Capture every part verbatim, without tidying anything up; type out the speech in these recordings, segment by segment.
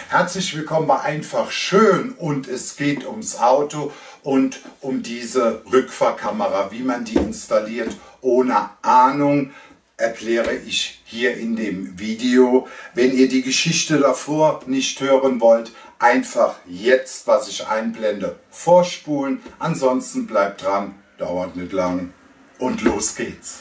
Herzlich willkommen bei Einfach Schön und es geht ums Auto und um diese Rückfahrkamera. Wie man die installiert ohne Ahnung, erkläre ich hier in dem Video. Wenn ihr die Geschichte davor nicht hören wollt, einfach jetzt, was ich einblende, vorspulen. Ansonsten bleibt dran, dauert nicht lang und los geht's.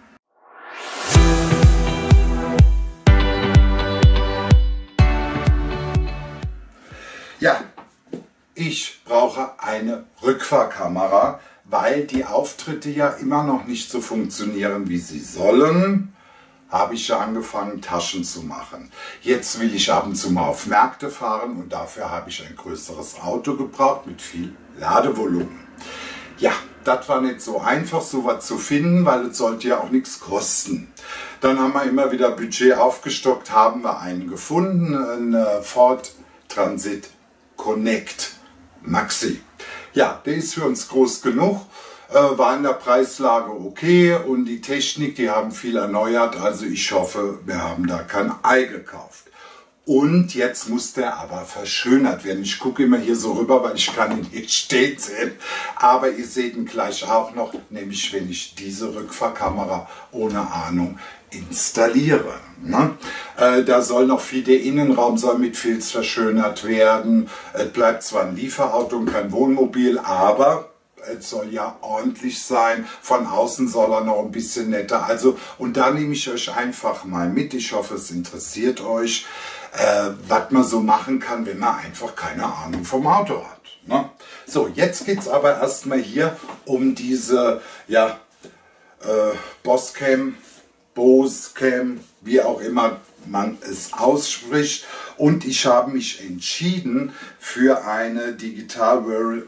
Ja, ich brauche eine Rückfahrkamera, weil die Auftritte ja immer noch nicht so funktionieren, wie sie sollen. Habe ich ja angefangen, Taschen zu machen. Jetzt will ich ab und zu mal auf Märkte fahren und dafür habe ich ein größeres Auto gebraucht mit viel Ladevolumen. Ja, das war nicht so einfach, sowas zu finden, weil es sollte ja auch nichts kosten. Dann haben wir immer wieder Budget aufgestockt, haben wir einen gefunden, einen Ford Transit Connect Maxi. Ja, der ist für uns groß genug, äh, war in der Preislage okay und die Technik, die haben viel erneuert, also ich hoffe, wir haben da kein Ei gekauft. Und jetzt muss der aber verschönert werden. Ich gucke immer hier so rüber, weil ich kann ihn nicht stehen sehen. Aber ihr seht ihn gleich auch noch, nämlich wenn ich diese Rückfahrkamera ohne Ahnung installiere. Ne? Äh, da soll noch viel, der Innenraum soll mit Filz verschönert werden. Es bleibt zwar ein Lieferauto und kein Wohnmobil, aber es soll ja ordentlich sein. Von außen soll er noch ein bisschen netter. Also, und da nehme ich euch einfach mal mit. Ich hoffe, es interessiert euch, äh, was man so machen kann, wenn man einfach keine Ahnung vom Auto hat. Ne? So, jetzt geht es aber erstmal hier um diese ja, äh, Bosscam, Boscam, wie auch immer man es ausspricht. Und ich habe mich entschieden für eine Digital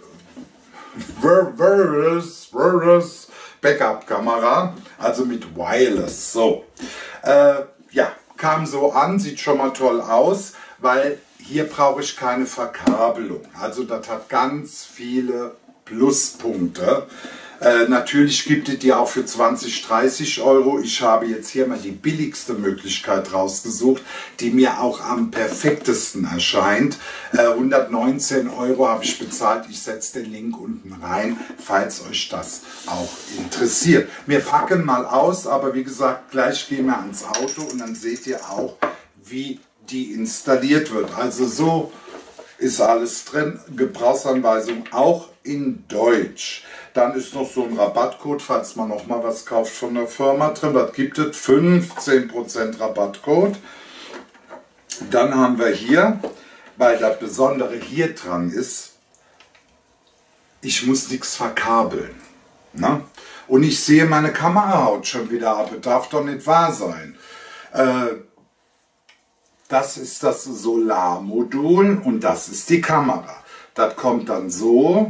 Wireless Backup-Kamera, also mit Wireless. So, äh, ja, kam so an, sieht schon mal toll aus, weil hier brauche ich keine Verkabelung. Also das hat ganz viele Pluspunkte. Äh, natürlich gibt es die auch für zwanzig, dreißig Euro. Ich habe jetzt hier mal die billigste Möglichkeit rausgesucht, die mir auch am perfektesten erscheint. Äh, hundertneunzehn Euro habe ich bezahlt. Ich setze den Link unten rein, falls euch das auch interessiert. Wir packen mal aus, aber wie gesagt, gleich gehen wir ans Auto und dann seht ihr auch, wie die installiert wird. Also so ist alles drin. Gebrauchsanweisung auch in Deutsch. Dann ist noch so ein Rabattcode, falls man noch mal was kauft von der Firma drin. Das gibt es, fünfzehn Prozent Rabattcode. Dann haben wir hier, weil das Besondere hier dran ist, ich muss nichts verkabeln. Ne? Und ich sehe, meine Kamera haut schon wieder ab. Das darf doch nicht wahr sein. Äh, das ist das Solarmodul und das ist die Kamera. Das kommt dann so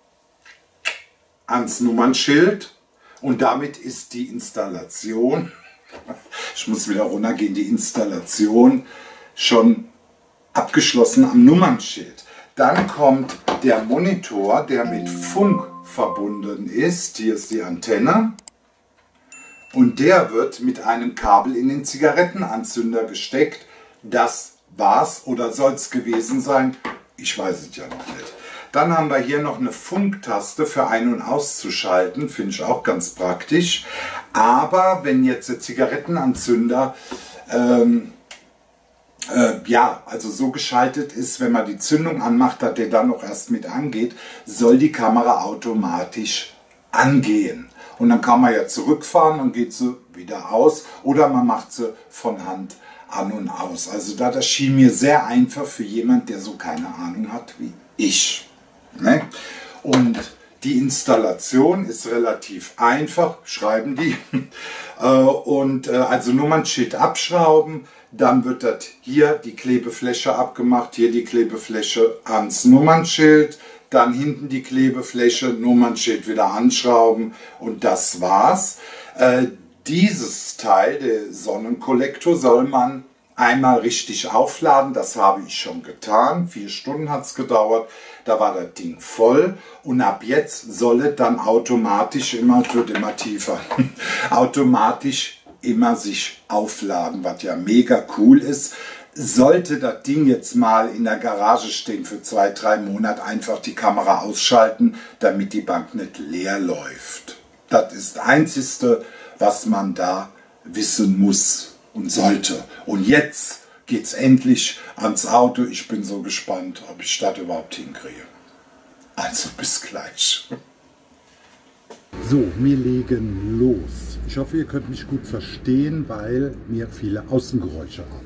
ans Nummernschild und damit ist die Installation, ich muss wieder runtergehen, die Installation schon abgeschlossen am Nummernschild. Dann kommt der Monitor, der mit Funk verbunden ist. Hier ist die Antenne und der wird mit einem Kabel in den Zigarettenanzünder gesteckt. Das war's oder soll es gewesen sein? Ich weiß es ja noch nicht. Dann haben wir hier noch eine Funktaste für ein- und auszuschalten, finde ich auch ganz praktisch. Aber wenn jetzt der Zigarettenanzünder ähm, äh, ja, also so geschaltet ist, wenn man die Zündung anmacht, dass der dann noch erst mit angeht, soll die Kamera automatisch angehen. Und dann kann man ja zurückfahren und geht sie wieder aus oder man macht sie von Hand an und aus. Also das erschien mir sehr einfach für jemand, der so keine Ahnung hat wie ich. Ne? Und die Installation ist relativ einfach, schreiben die. Und also Nummernschild abschrauben, dann wird das hier die Klebefläche abgemacht, hier die Klebefläche ans Nummernschild, dann hinten die Klebefläche, Nummernschild wieder anschrauben und das war's. Dieses Teil, der Sonnenkollektor, soll man einmal richtig aufladen. Das habe ich schon getan. Vier Stunden hat es gedauert. Da war das Ding voll. Und ab jetzt soll es dann automatisch immer, es wird immer tiefer, automatisch immer sich aufladen, was ja mega cool ist. sollte das Ding jetzt mal in der Garage stehen für zwei, drei Monate, einfach die Kamera ausschalten, damit die Bank nicht leer läuft. Das ist das Einzige, was man da wissen muss und sollte. Und jetzt geht es endlich ans Auto. Ich bin so gespannt, ob ich das überhaupt hinkriege. Also bis gleich. So, wir legen los. Ich hoffe, ihr könnt mich gut verstehen, weil wir viele Außengeräusche haben.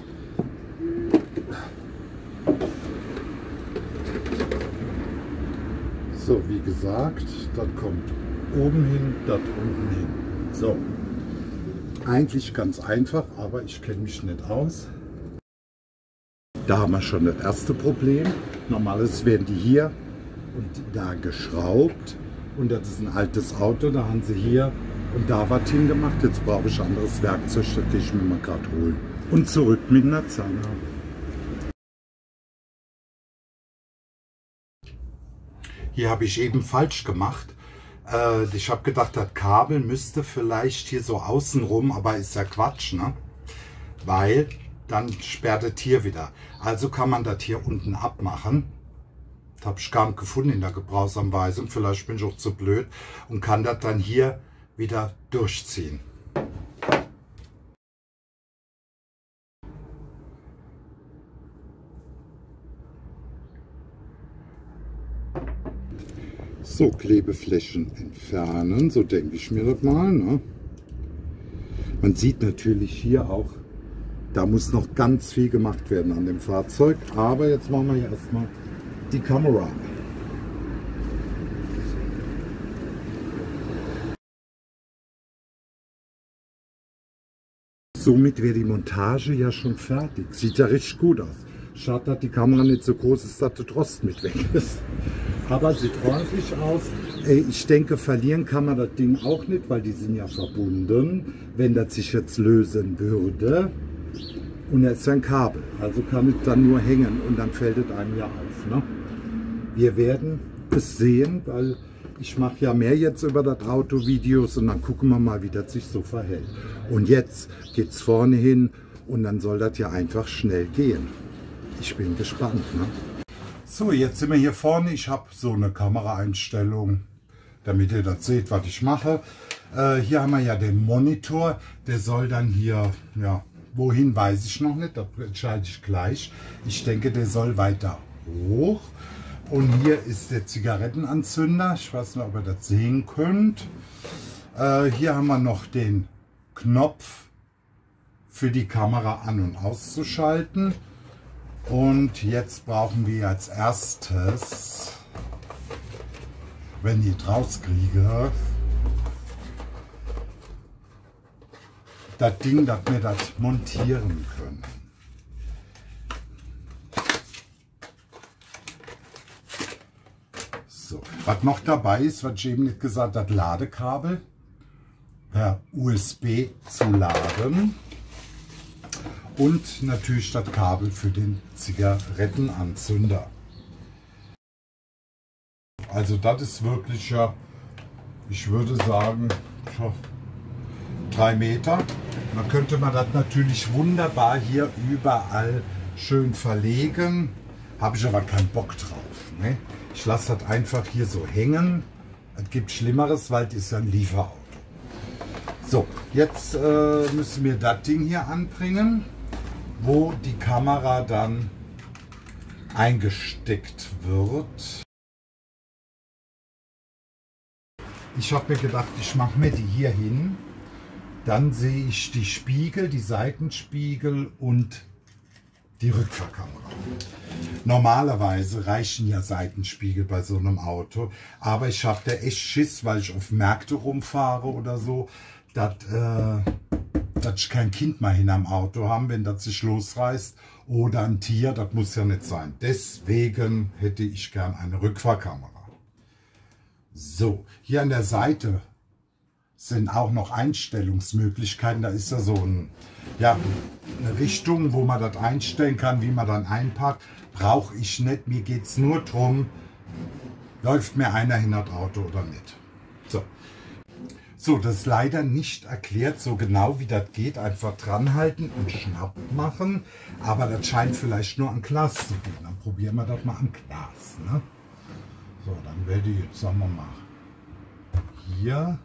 So, wie gesagt, das kommt oben hin, das unten hin. So, eigentlich ganz einfach, aber ich kenne mich nicht aus. Da haben wir schon das erste Problem. Normalerweise werden die hier und da geschraubt. Und das ist ein altes Auto, da haben sie hier und da was hingemacht. Jetzt brauche ich anderes Werkzeug, das gehe ich mir mal gerade holen. Und zurück mit einer Zange. Hier habe ich eben falsch gemacht. Äh, ich habe gedacht, das Kabel müsste vielleicht hier so außenrum, aber ist ja Quatsch, ne? Weil dann sperrt das hier wieder. Also kann man das hier unten abmachen. Das habe ich gar nicht gefunden in der Gebrauchsanweisung. Vielleicht bin ich auch zu blöd und kann das dann hier wieder durchziehen. So, Klebeflächen entfernen, so denke ich mir das mal. Ne? Man sieht natürlich hier auch, da muss noch ganz viel gemacht werden an dem Fahrzeug. Aber jetzt machen wir hier erstmal die Kamera. Somit wäre die Montage ja schon fertig. Sieht ja richtig gut aus. Schade, dass die Kamera nicht so groß ist, dass der Rost mit weg ist. Aber sieht ordentlich aus. Ich denke, verlieren kann man das Ding auch nicht, weil die sind ja verbunden. Wenn das sich jetzt lösen würde, und er ist ein Kabel, also kann es dann nur hängen und dann fällt es einem ja auf. Ne? Wir werden es sehen, weil ich mache ja mehr jetzt über das Auto Videos und dann gucken wir mal, wie das sich so verhält. Und jetzt geht es vorne hin und dann soll das ja einfach schnell gehen. Ich bin gespannt. Ne? So, jetzt sind wir hier vorne. Ich habe so eine Kameraeinstellung, damit ihr das seht, was ich mache. Äh, hier haben wir ja den Monitor. Der soll dann hier, ja, wohin weiß ich noch nicht. Das entscheide ich gleich. Ich denke, der soll weiter hoch. Und hier ist der Zigarettenanzünder. Ich weiß nicht, ob ihr das sehen könnt. Äh, hier haben wir noch den Knopf für die Kamera an- und auszuschalten. Und jetzt brauchen wir als erstes, wenn ich draus kriege, das Ding, dass wir das montieren können. So, was noch dabei ist, was ich eben nicht gesagt habe, das Ladekabel per U S B zu laden. Und natürlich das Kabel für den Zigarettenanzünder. Also das ist wirklich, ja, ich würde sagen, drei Meter. Man könnte man das natürlich wunderbar hier überall schön verlegen. Habe ich aber keinen Bock drauf. Ne? Ich lasse das einfach hier so hängen. Es gibt Schlimmeres, weil es ist ja ein Lieferauto. So, jetzt äh, müssen wir das Ding hier anbringen, wo die Kamera dann eingesteckt wird. Ich habe mir gedacht, ich mache mir die hier hin. Dann sehe ich die Spiegel, die Seitenspiegel und die Rückfahrkamera. Normalerweise reichen ja Seitenspiegel bei so einem Auto, aber ich habe da echt Schiss, weil ich auf Märkte rumfahre oder so, dass äh, dass ich kein Kind mal hin am Auto haben, wenn das sich losreißt, oder ein Tier, das muss ja nicht sein. Deswegen hätte ich gern eine Rückfahrkamera. So, hier an der Seite sind auch noch Einstellungsmöglichkeiten. Da ist ja so ein, ja, eine Richtung, wo man das einstellen kann, wie man dann einparkt. Brauche ich nicht. Mir geht es nur darum, läuft mir einer hin das Auto oder nicht. So. So, das ist leider nicht erklärt, so genau wie das geht. Einfach dran halten und schnapp machen. Aber das scheint vielleicht nur an Glas zu gehen. Dann probieren wir das mal an Glas. Ne? So, dann werde ich, sagen wir mal, hier.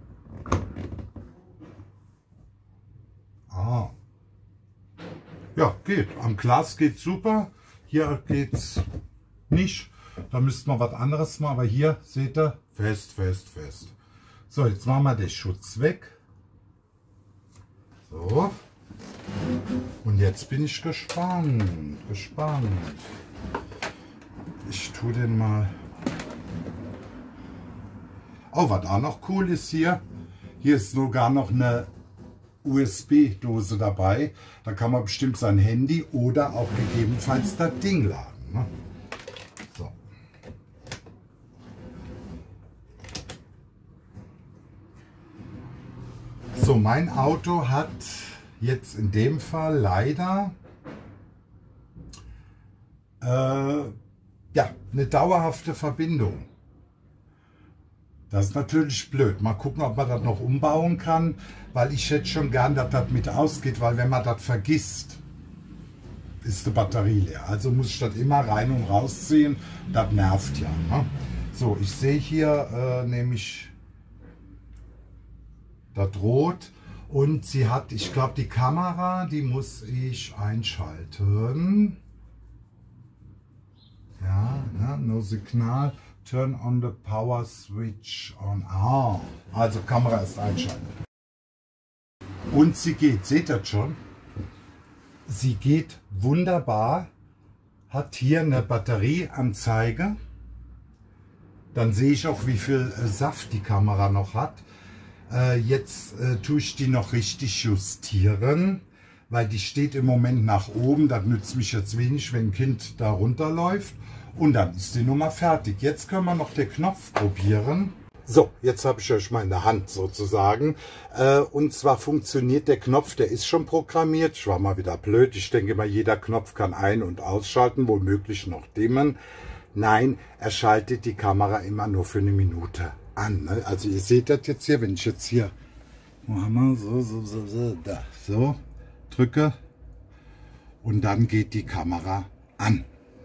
Ah. Ja, geht. Am Glas geht super. Hier geht's nicht. Da müsste man was anderes machen. Aber hier, seht ihr, fest, fest, fest. So, jetzt machen wir den Schutz weg. So. Und jetzt bin ich gespannt. Gespannt. Ich tue den mal. Oh, was auch noch cool ist hier. Hier ist sogar noch eine U S B-Dose dabei. Da kann man bestimmt sein Handy oder auch gegebenenfalls das Ding laden. Ne? So. So, mein Auto hat jetzt in dem Fall leider äh, ja, eine dauerhafte Verbindung. Das ist natürlich blöd. Mal gucken, ob man das noch umbauen kann, weil ich hätte schon gern, dass das mit ausgeht, weil wenn man das vergisst, ist die Batterie leer. Also muss ich das immer rein und rausziehen. Das nervt ja. Ne? So, ich sehe hier äh, nämlich das Rot und sie hat, ich glaube, die Kamera, die muss ich einschalten. Ja, ne, no Signal. Turn on the power switch on. Ah, also Kamera ist einschalten. Und sie geht, seht ihr schon? Sie geht wunderbar. Hat hier eine Batterieanzeige. Dann sehe ich auch, wie viel Saft die Kamera noch hat. Äh, jetzt äh, tue ich die noch richtig justieren, weil die steht im Moment nach oben. Das nützt mich jetzt wenig, wenn ein Kind da runterläuft. Und dann ist die Nummer fertig. Jetzt können wir noch den Knopf probieren. So, jetzt habe ich euch mal in der Hand sozusagen. Äh, und zwar funktioniert der Knopf, der ist schon programmiert. Ich war mal wieder blöd. Ich denke mal, jeder Knopf kann ein- und ausschalten, womöglich noch dimmen. Nein, er schaltet die Kamera immer nur für eine Minute an. Ne? Also ihr seht das jetzt hier, wenn ich jetzt hier wo haben wir? So, so, so, so, da, so drücke und dann geht die Kamera an.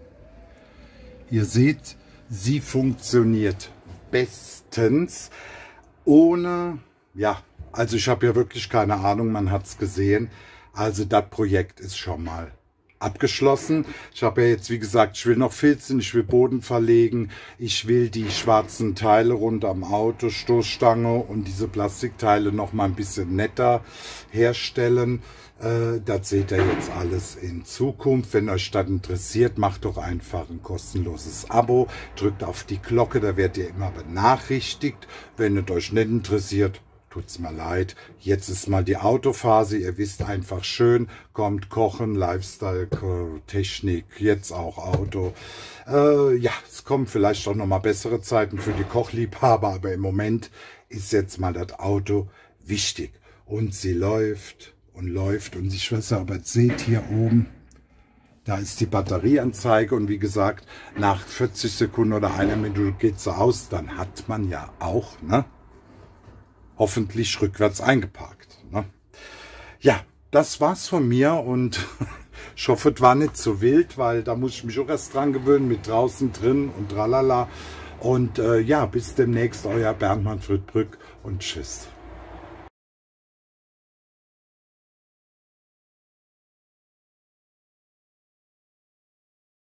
Ihr seht, sie funktioniert bestens, ohne, ja, also ich habe ja wirklich keine Ahnung, man hat es gesehen, also das Projekt ist schon mal abgeschlossen. Ich habe ja jetzt, wie gesagt, ich will noch filzen, ich will Boden verlegen, ich will die schwarzen Teile rund am Auto, Stoßstange und diese Plastikteile noch mal ein bisschen netter herstellen. Äh, das seht ihr jetzt alles in Zukunft. Wenn euch das interessiert, macht doch einfach ein kostenloses Abo, drückt auf die Glocke, da werdet ihr immer benachrichtigt. Wenn es euch nicht interessiert, tut's mir leid. Jetzt ist mal die Autophase. Ihr wisst einfach schön, kommt Kochen, Lifestyle, Technik, jetzt auch Auto. Äh, ja, es kommen vielleicht auch noch mal bessere Zeiten für die Kochliebhaber, aber im Moment ist jetzt mal das Auto wichtig. Und sie läuft und läuft und ich weiß aber, seht hier oben, da ist die Batterieanzeige und wie gesagt, nach vierzig Sekunden oder einer Minute geht sie aus, dann hat man ja auch, ne, hoffentlich rückwärts eingeparkt. Ne? Ja, das war's von mir und ich hoffe, es war nicht zu wild, weil da muss ich mich auch erst dran gewöhnen mit draußen, drin und tralala. Und äh, ja, bis demnächst, euer Bernd Manfred Brück und tschüss.